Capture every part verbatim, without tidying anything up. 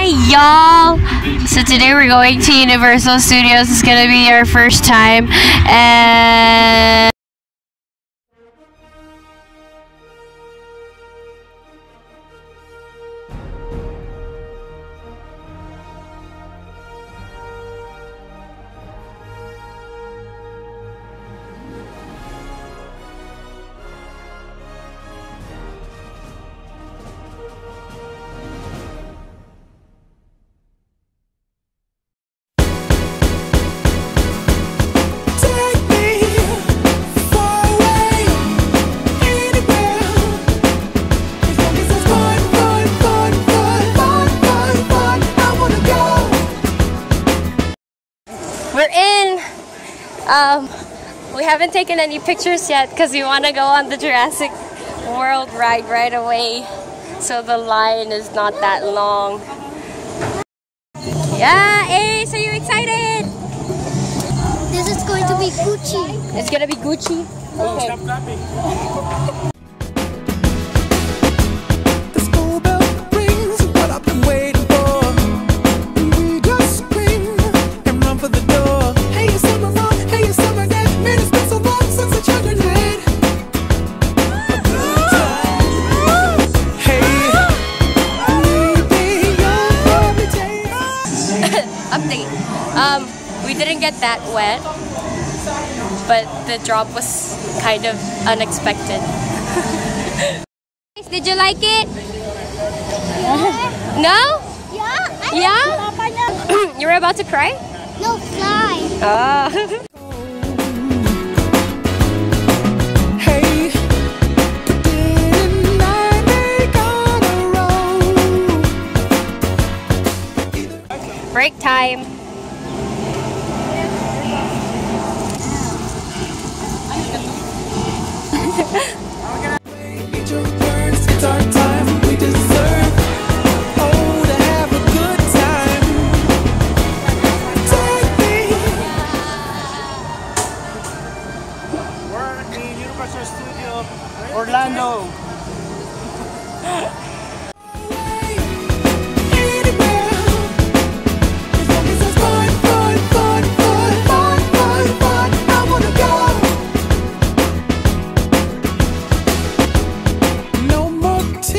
Hey y'all! So today we're going to Universal Studios. It's gonna be our first time, and we're in. Um, we haven't taken any pictures yet because we want to go on the Jurassic World ride right away, so the line is not that long. Yeah, Ace, are you excited? This is going to be Gucci. It's gonna be Gucci. Okay. Update. Um, we didn't get that wet, but the drop was kind of unexpected. Did you like it? Yeah. No? Yeah. Yeah? You were about to cry? No, fly. Oh. Break time. We're at the Universal Studio Orlando. No more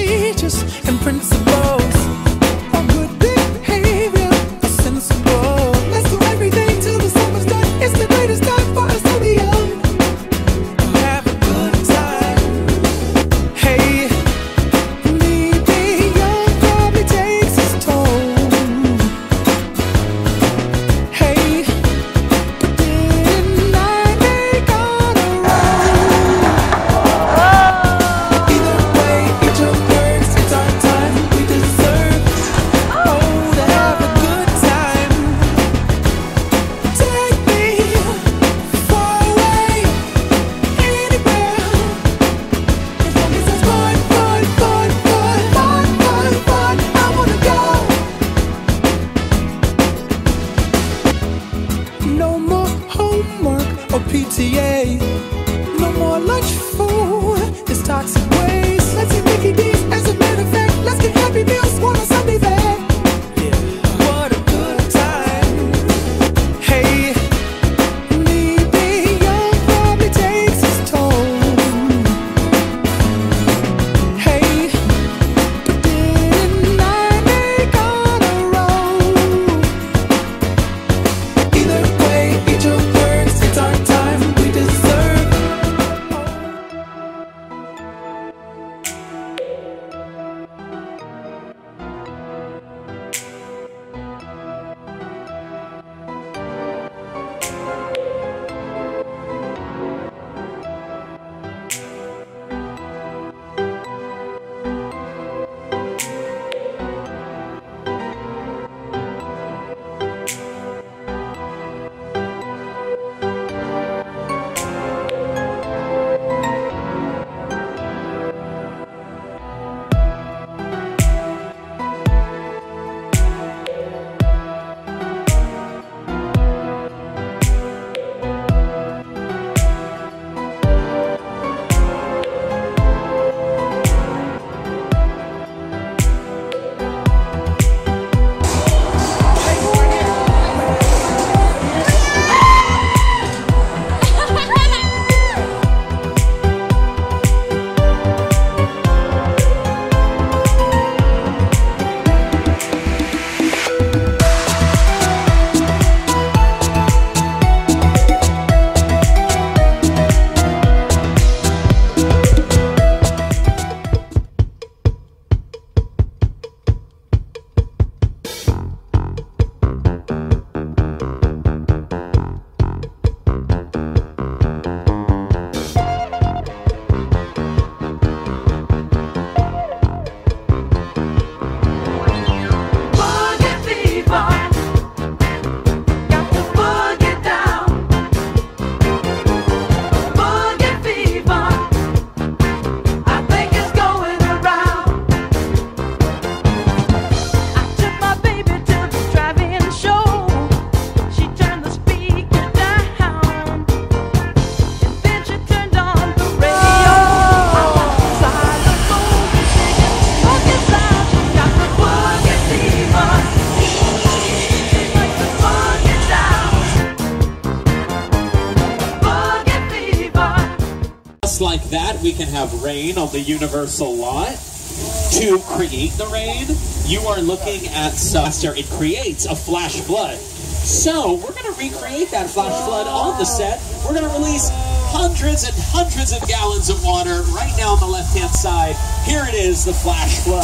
we can have rain on the Universal lot. To create the rain, you are looking at Suster. It creates a flash flood. So we're going to recreate that flash flood on the set. We're going to release hundreds and hundreds of gallons of water right now on the left-hand side. Here it is, the flash flood.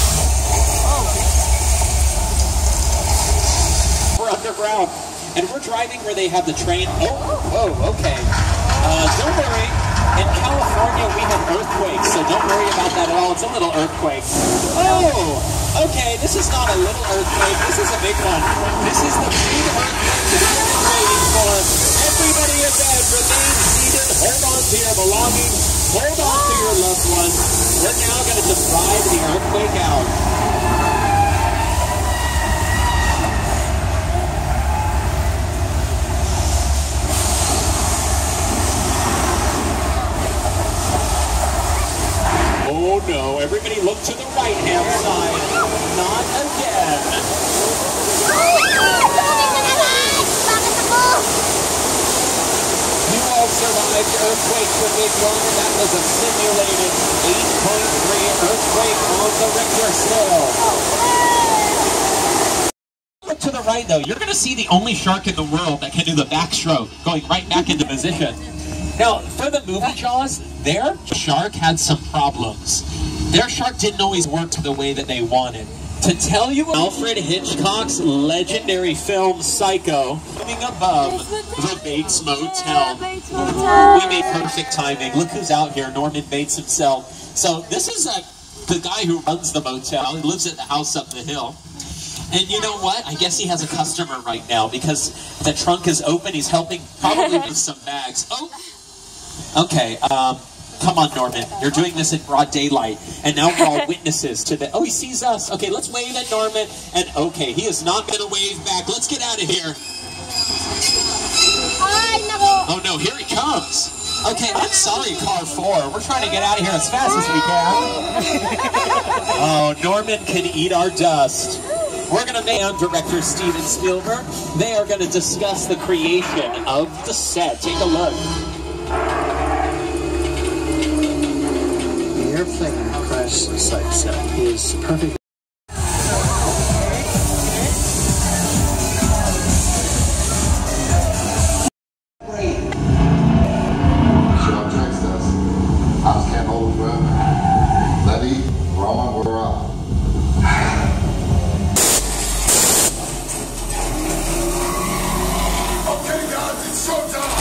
We're underground, and we're driving where they have the train. Oh, oh, okay. Uh, don't worry. In California, we have earthquakes, so don't worry about that at all. It's a little earthquake. Oh, okay, this is not a little earthquake. This is a big one. This is the big earthquake that we've been waiting for. Everybody in bed, remain seated. Hold on to your belongings. Hold on to your loved ones. We're now going to just ride the earthquake out. Oh no, everybody look to the right-hand side. Not again. You all survived earthquake with Big One. That was a simulated eight point three earthquake on the Richter scale. Look to the right though. You're going to see the only shark in the world that can do the backstroke, going right back into position. Now, for the movie Jaws, their shark had some problems. Their shark didn't always work the way that they wanted. To tell you, Alfred Hitchcock's legendary film Psycho, coming above the Bates Motel. We made perfect timing. Look who's out here, Norman Bates himself. So this is uh, the guy who runs the motel. He lives at the house up the hill. And you know what? I guess he has a customer right now because the trunk is open. He's helping probably with some bags. Oh. Okay, um, come on, Norman. You're doing this in broad daylight, and now we're all witnesses to the... Oh, he sees us. Okay, let's wave at Norman, and okay, he is not going to wave back. Let's get out of here. Oh, no, here he comes. Okay, I'm sorry, car four. We're trying to get out of here as fast as we can. Oh, Norman can eat our dust. We're going to meet on director Steven Spielberg. They are going to discuss the creation of the set. Take a look. The airplane crash site set is perfect. Michelle texts us. House can't hold it forever. Letty, Roman, we're up. Okay, guys, it's showtime.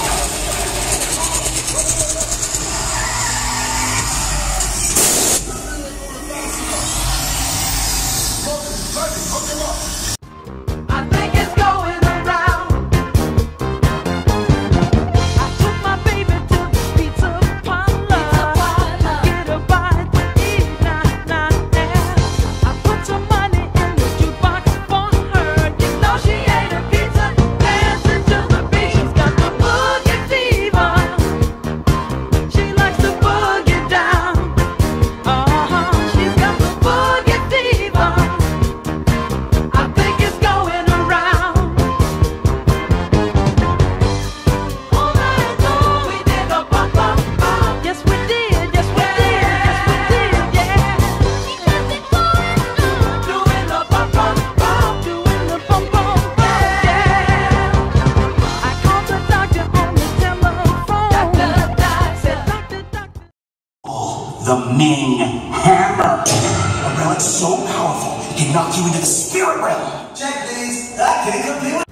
The Ming Hammer. A relic so powerful, it can knock you into the spirit realm. Check, please. I can't compete with